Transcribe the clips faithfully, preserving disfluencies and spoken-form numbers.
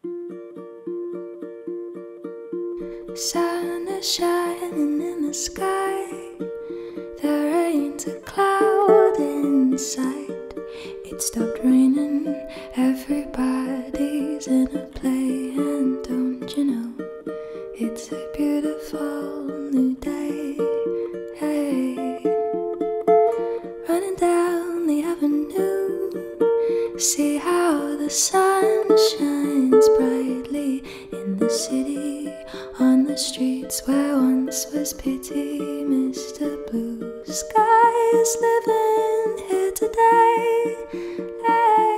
Sun is shining in the sky. There ain't a cloud in sight. It stopped raining, everybody's in a play. And don't you know, it's a beautiful new day. Hey, running down the avenue, see how the sun shines brightly in the city, on the streets where once was pity. Mister Blue Sky is living here today. Hey.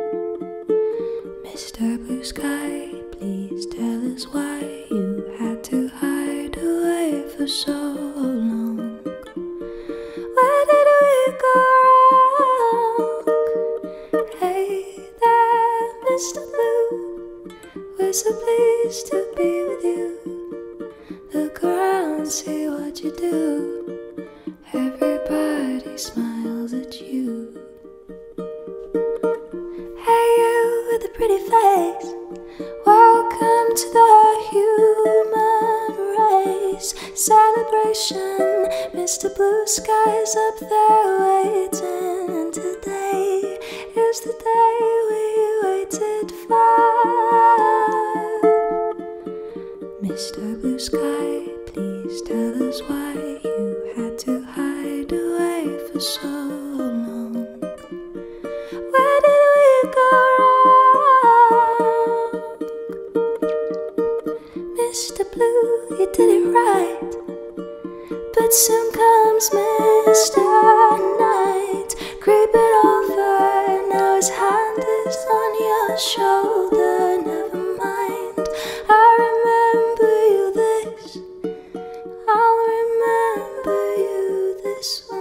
Mister Blue Sky, please tell us why you had to hide away for so long. Where did we go wrong? Hey there, Mister Blue, we're so pleased to be with you. Look around, see what you do. Everybody smiles at you. Hey you with the pretty face, welcome to the human race. Celebration, Mister Blue Sky's up there waiting. And today is the day we waited for. Mister Blue Sky, please tell us why you had to hide away for so long. Where did we go wrong? Mister Blue, you did it right, but soon comes Mister Night, creeping over. Now his hand is on your shoulder. Never mind, I remember you this, I'll remember you this way.